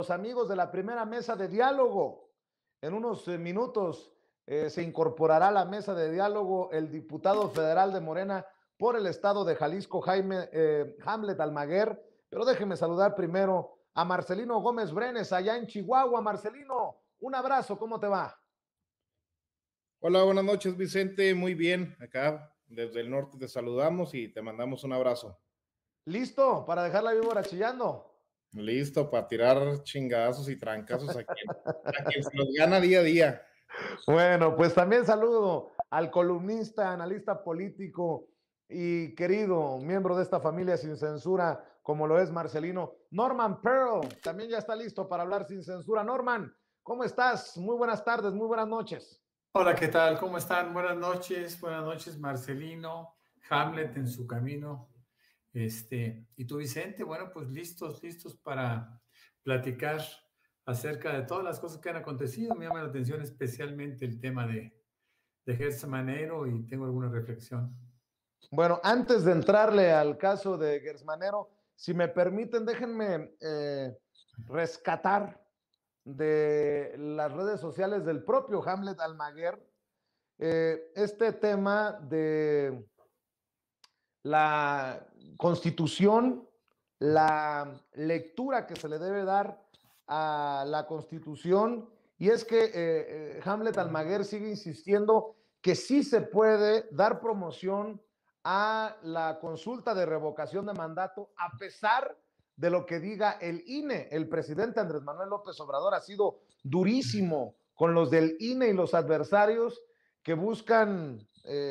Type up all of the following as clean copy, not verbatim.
los amigos de la primera mesa de diálogo. En unos minutos se incorporará a la mesa de diálogo el diputado federal de Morena por el estado de Jalisco, Hamlet Almaguer. Pero déjeme saludar primero a Marcelino Gómez Brenes, allá en Chihuahua. Marcelino, un abrazo, ¿cómo te va? Hola, buenas noches, Vicente. Muy bien, acá desde el norte te saludamos y te mandamos un abrazo. ¿Listo para dejar la víbora chillando? Listo para tirar chingadazos y trancazos a quien se los gana día a día. Bueno, pues también saludo al columnista, analista político y querido miembro de esta familia sin censura, como lo es Marcelino. Norman Pearl también ya está listo para hablar sin censura. Norman, ¿cómo estás? Muy buenas tardes, muy buenas noches. Hola, ¿qué tal? ¿Cómo están? Buenas noches, Marcelino, Hamlet en su camino. Y tú, Vicente, bueno, pues listos para platicar acerca de todas las cosas que han acontecido. Me llama la atención especialmente el tema de Gertz Manero y tengo alguna reflexión. Bueno, antes de entrarle al caso de Gertz Manero, si me permiten, déjenme rescatar de las redes sociales del propio Hamlet Almaguer este tema de la Constitución, la lectura que se le debe dar a la Constitución, y es que Hamlet Almaguer sigue insistiendo que sí se puede dar promoción a la consulta de revocación de mandato a pesar de lo que diga el INE. El presidente Andrés Manuel López Obrador ha sido durísimo con los del INE y los adversarios que buscan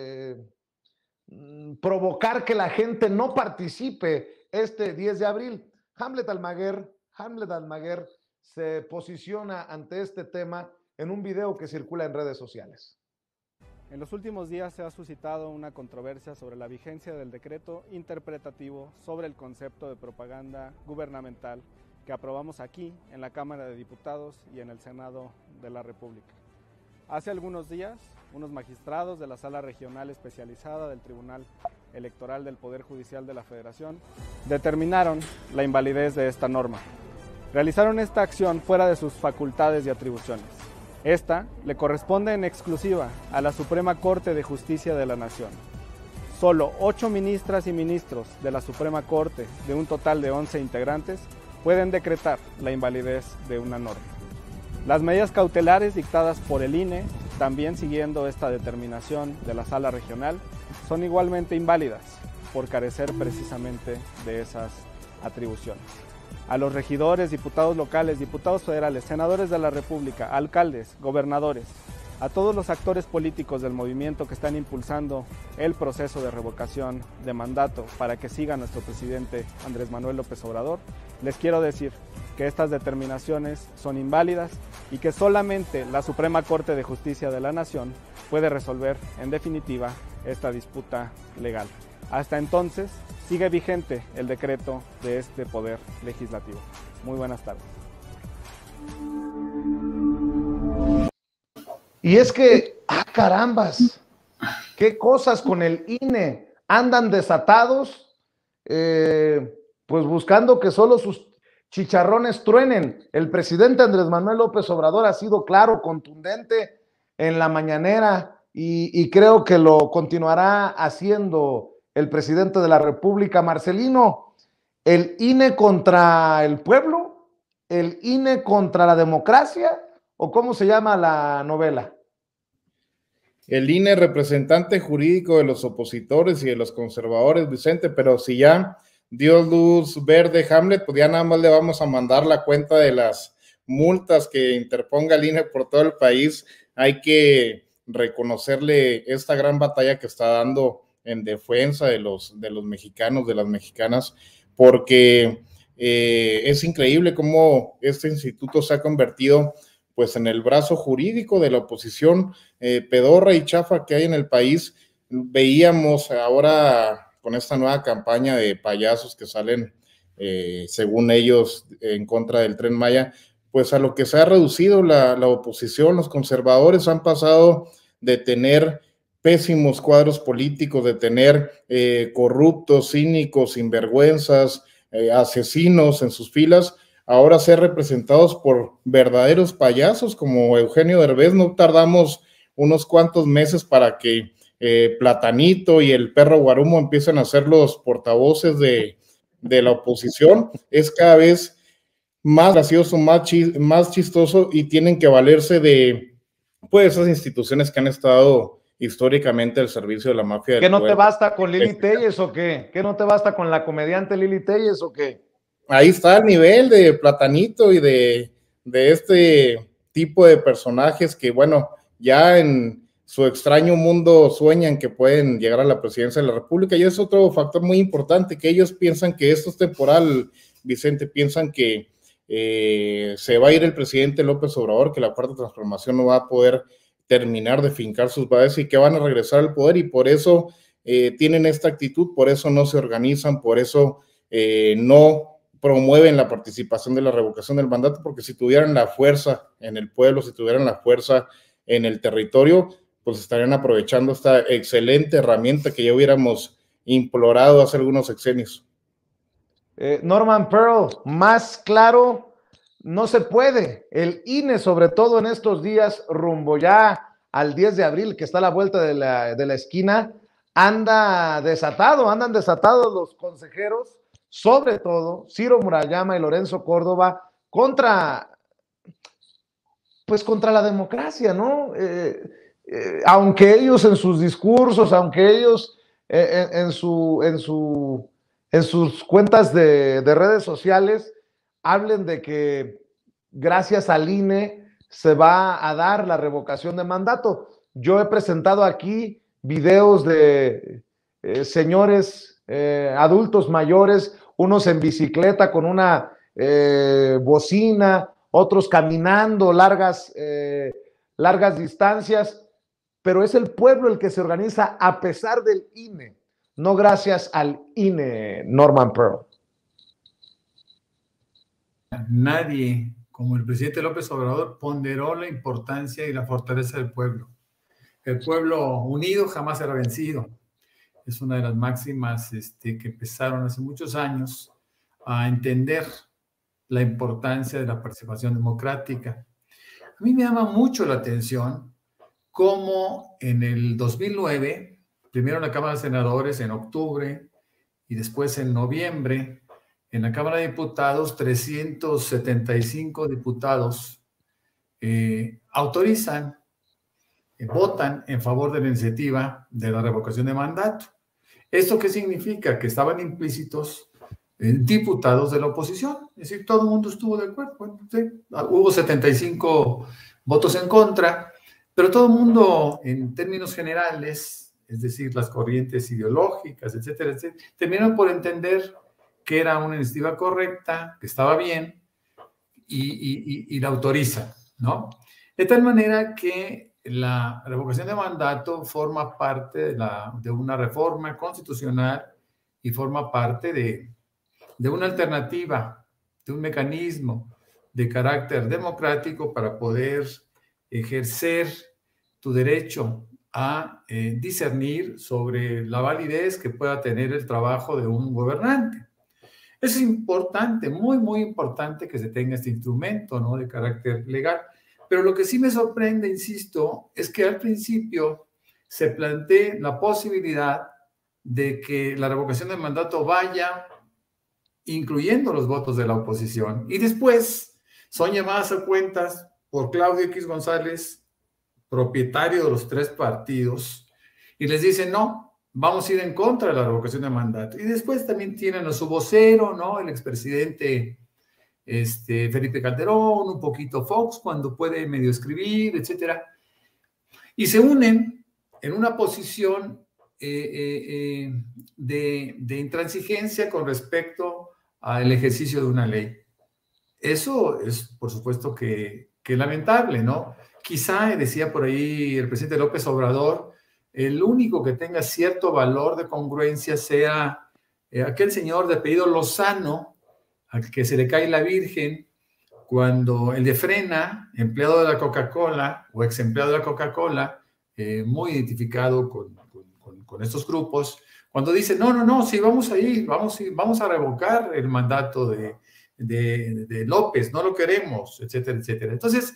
provocar que la gente no participe este 10 de abril. Hamlet Almaguer se posiciona ante este tema en un video que circula en redes sociales. En los últimos días se ha suscitado una controversia sobre la vigencia del decreto interpretativo sobre el concepto de propaganda gubernamental que aprobamos aquí en la Cámara de Diputados y en el Senado de la República. Hace algunos días, unos magistrados de la Sala Regional Especializada del Tribunal Electoral del Poder Judicial de la Federación determinaron la invalidez de esta norma. Realizaron esta acción fuera de sus facultades y atribuciones. Esta le corresponde en exclusiva a la Suprema Corte de Justicia de la Nación. Solo 8 ministras y ministros de la Suprema Corte, de un total de 11 integrantes, pueden decretar la invalidez de una norma. Las medidas cautelares dictadas por el INE, también siguiendo esta determinación de la Sala Regional, son igualmente inválidas por carecer precisamente de esas atribuciones. A los regidores, diputados locales, diputados federales, senadores de la República, alcaldes, gobernadores, a todos los actores políticos del movimiento que están impulsando el proceso de revocación de mandato para que siga nuestro presidente Andrés Manuel López Obrador, les quiero decir que estas determinaciones son inválidas y que solamente la Suprema Corte de Justicia de la Nación puede resolver en definitiva esta disputa legal. Hasta entonces, sigue vigente el decreto de este Poder Legislativo. Muy buenas tardes. Y es que, carambas, qué cosas con el INE, andan desatados, pues buscando que solo sus chicharrones truenen. El presidente Andrés Manuel López Obrador ha sido claro, contundente en la mañanera y creo que lo continuará haciendo el presidente de la República. Marcelino, ¿el INE contra el pueblo? ¿El INE contra la democracia? ¿O cómo se llama la novela? El INE, representante jurídico de los opositores y de los conservadores, Vicente, pero si ya dio luz verde Hamlet, pues ya nada más le vamos a mandar la cuenta de las multas que interponga el INE por todo el país. Hay que reconocerle esta gran batalla que está dando en defensa de los mexicanos, de las mexicanas, porque es increíble cómo este instituto se ha convertido pues en el brazo jurídico de la oposición pedorra y chafa que hay en el país. Veíamos ahora con esta nueva campaña de payasos que salen, según ellos, en contra del Tren Maya, pues a lo que se ha reducido la oposición. Los conservadores han pasado de tener pésimos cuadros políticos, de tener corruptos, cínicos, sinvergüenzas, asesinos en sus filas, ahora ser representados por verdaderos payasos como Eugenio Derbez. No tardamos unos cuantos meses para que Platanito y el perro Guarumo empiecen a ser los portavoces de la oposición. Es cada vez más gracioso, más chistoso, y tienen que valerse de pues esas instituciones que han estado históricamente al servicio de la mafia del ¿Qué no poder. te basta con Lili Telles o qué? ¿Qué no te basta con la comediante Lili Telles o qué? Ahí está el nivel de Platanito y de este tipo de personajes que, bueno, ya en su extraño mundo sueñan que pueden llegar a la presidencia de la República. Y es otro factor muy importante, que ellos piensan que esto es temporal, Vicente, piensan que se va a ir el presidente López Obrador, que la Cuarta Transformación no va a poder terminar de fincar sus bases y que van a regresar al poder, y por eso tienen esta actitud, por eso no se organizan, por eso no promueven la participación de la revocación del mandato, porque si tuvieran la fuerza en el pueblo, si tuvieran la fuerza en el territorio, pues estarían aprovechando esta excelente herramienta que ya hubiéramos implorado hace algunos sexenios. Norman Pearl, más claro no se puede. El INE, sobre todo en estos días, rumbo ya al 10 de abril, que está a la vuelta de la esquina, andan desatados los consejeros, sobre todo Ciro Murayama y Lorenzo Córdoba, contra la democracia, ¿no? Aunque ellos en sus discursos, aunque ellos en sus cuentas de redes sociales hablen de que gracias al INE se va a dar la revocación de mandato. Yo he presentado aquí videos de señores adultos mayores, unos en bicicleta con una bocina, otros caminando largas distancias, pero es el pueblo el que se organiza a pesar del INE, no gracias al INE, Norman Pearl. Nadie, como el presidente López Obrador, ponderó la importancia y la fortaleza del pueblo. El pueblo unido jamás será vencido. Es una de las máximas que empezaron hace muchos años a entender la importancia de la participación democrática. A mí me llama mucho la atención cómo en el 2009, primero en la Cámara de Senadores en octubre y después en noviembre, en la Cámara de Diputados, 375 diputados autorizan, votan en favor de la iniciativa de la revocación de mandato. ¿Esto qué significa? Que estaban implícitos diputados de la oposición, es decir, todo el mundo estuvo de acuerdo. Bueno, sí, hubo 75 votos en contra, pero todo el mundo, en términos generales, es decir, las corrientes ideológicas, etcétera, etcétera, terminaron por entender que era una iniciativa correcta, que estaba bien, y la autorizan, ¿no? De tal manera que la revocación de mandato forma parte de una reforma constitucional y forma parte de una alternativa, de un mecanismo de carácter democrático para poder ejercer tu derecho a discernir sobre la validez que pueda tener el trabajo de un gobernante. Es importante, muy, muy importante que se tenga este instrumento, ¿no?, de carácter legal. Pero lo que sí me sorprende, insisto, es que al principio se plantee la posibilidad de que la revocación del mandato vaya incluyendo los votos de la oposición, y después son llamadas a cuentas por Claudio X González, propietario de los 3 partidos, y les dicen, no, vamos a ir en contra de la revocación de mandato. Y después también tienen a su vocero, ¿no?, el expresidente Felipe Calderón, un poquito Fox, cuando puede medio escribir, etcétera, y se unen en una posición de intransigencia con respecto al ejercicio de una ley. Eso es, por supuesto, que lamentable, ¿no? Quizá, decía por ahí el presidente López Obrador, el único que tenga cierto valor de congruencia sea aquel señor de apellido Lozano, al que se le cae la Virgen, cuando el de Frena, empleado de la Coca-Cola o ex empleado de la Coca-Cola, muy identificado con estos grupos, cuando dice, no, sí, vamos a ir, vamos a revocar el mandato de de López, no lo queremos, etcétera, etcétera. Entonces,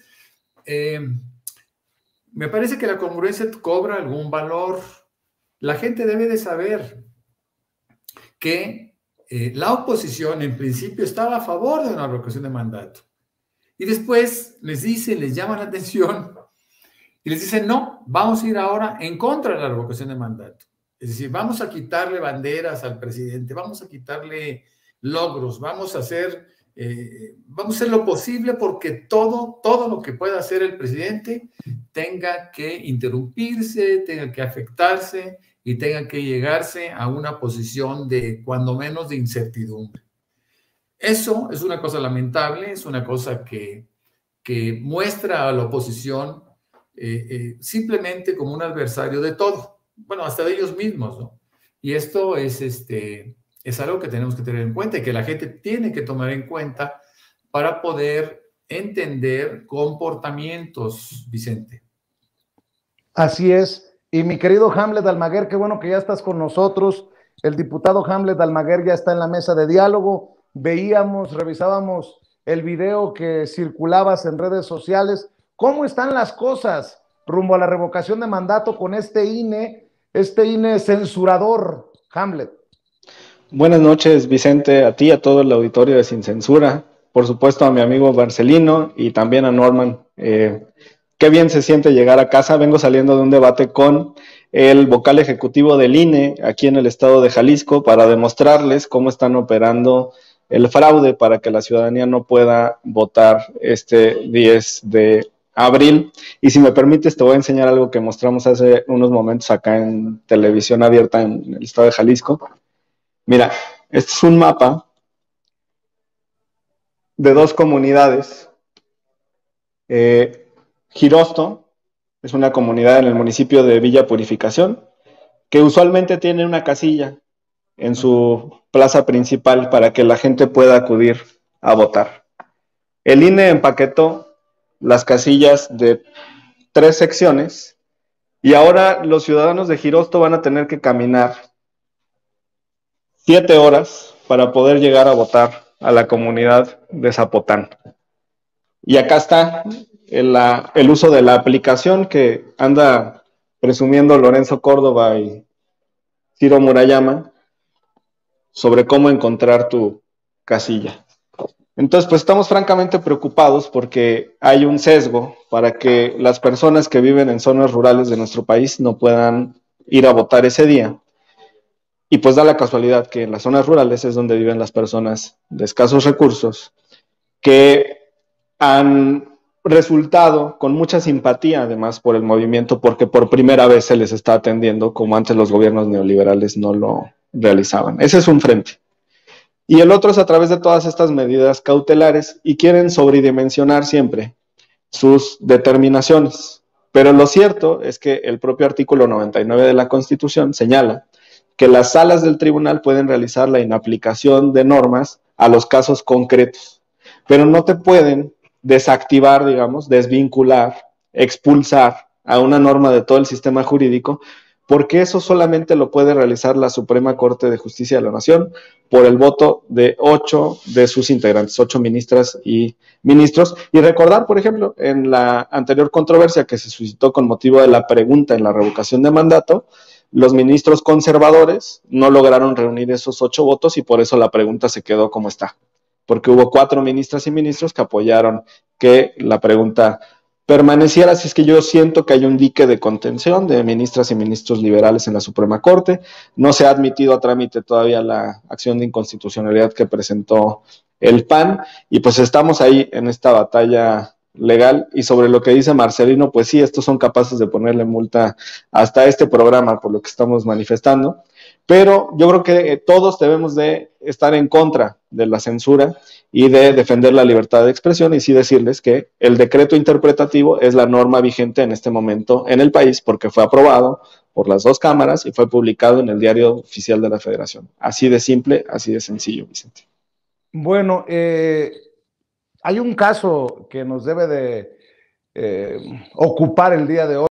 me parece que la congruencia cobra algún valor. La gente debe de saber que la oposición en principio estaba a favor de una revocación de mandato. Y después les llama la atención y les dicen, no, vamos a ir ahora en contra de la revocación de mandato. Es decir, vamos a quitarle banderas al presidente, vamos a quitarle logros, vamos a hacer lo posible porque todo lo que pueda hacer el presidente tenga que interrumpirse, tenga que afectarse y tenga que llegarse a una posición de, cuando menos, de incertidumbre. Eso es una cosa lamentable, es una cosa que muestra a la oposición simplemente como un adversario de todo, bueno, hasta de ellos mismos, ¿no? Y esto es algo que tenemos que tener en cuenta y que la gente tiene que tomar en cuenta para poder entender comportamientos, Vicente. Así es. Y mi querido Hamlet Almaguer, qué bueno que ya estás con nosotros. El diputado Hamlet Almaguer ya está en la mesa de diálogo. Revisábamos el video que circulabas en redes sociales. ¿Cómo están las cosas rumbo a la revocación de mandato con este INE censurador, Hamlet? Buenas noches, Vicente, a ti, a todo el auditorio de Sin Censura, por supuesto a mi amigo Marcelino y también a Norman. Qué bien se siente llegar a casa. Vengo saliendo de un debate con el vocal ejecutivo del INE aquí en el estado de Jalisco para demostrarles cómo están operando el fraude para que la ciudadanía no pueda votar este 10 de abril. Y si me permites, te voy a enseñar algo que mostramos hace unos momentos acá en televisión abierta en el estado de Jalisco. Mira, este es un mapa de dos comunidades. Girosto es una comunidad en el municipio de Villa Purificación que usualmente tiene una casilla en su plaza principal para que la gente pueda acudir a votar. El INE empaquetó las casillas de 3 secciones y ahora los ciudadanos de Girosto van a tener que caminar 7 horas para poder llegar a votar a la comunidad de Zapotán. Y acá está el uso de la aplicación que anda presumiendo Lorenzo Córdoba y Ciro Murayama sobre cómo encontrar tu casilla. Entonces, pues estamos francamente preocupados porque hay un sesgo para que las personas que viven en zonas rurales de nuestro país no puedan ir a votar ese día. Y pues da la casualidad que en las zonas rurales es donde viven las personas de escasos recursos que han resultado con mucha simpatía además por el movimiento porque por primera vez se les está atendiendo como antes los gobiernos neoliberales no lo realizaban. Ese es un frente. Y el otro es a través de todas estas medidas cautelares y quieren sobredimensionar siempre sus determinaciones. Pero lo cierto es que el propio artículo 99 de la Constitución señala que las salas del tribunal pueden realizar la inaplicación de normas a los casos concretos, pero no te pueden desactivar, digamos, desvincular, expulsar a una norma de todo el sistema jurídico, porque eso solamente lo puede realizar la Suprema Corte de Justicia de la Nación por el voto de 8 de sus integrantes, 8 ministras y ministros. Y recordar, por ejemplo, en la anterior controversia que se suscitó con motivo de la pregunta en la revocación de mandato, los ministros conservadores no lograron reunir esos 8 votos y por eso la pregunta se quedó como está, porque hubo 4 ministras y ministros que apoyaron que la pregunta permaneciera. Así es que yo siento que hay un dique de contención de ministras y ministros liberales en la Suprema Corte. No se ha admitido a trámite todavía la acción de inconstitucionalidad que presentó el PAN y pues estamos ahí en esta batalla legal. Y sobre lo que dice Marcelino, pues sí, estos son capaces de ponerle multa hasta este programa por lo que estamos manifestando, pero yo creo que todos debemos de estar en contra de la censura y de defender la libertad de expresión y sí decirles que el decreto interpretativo es la norma vigente en este momento en el país porque fue aprobado por las 2 cámaras y fue publicado en el Diario Oficial de la Federación. Así de simple, así de sencillo, Vicente. Bueno, hay un caso que nos debe de ocupar el día de hoy.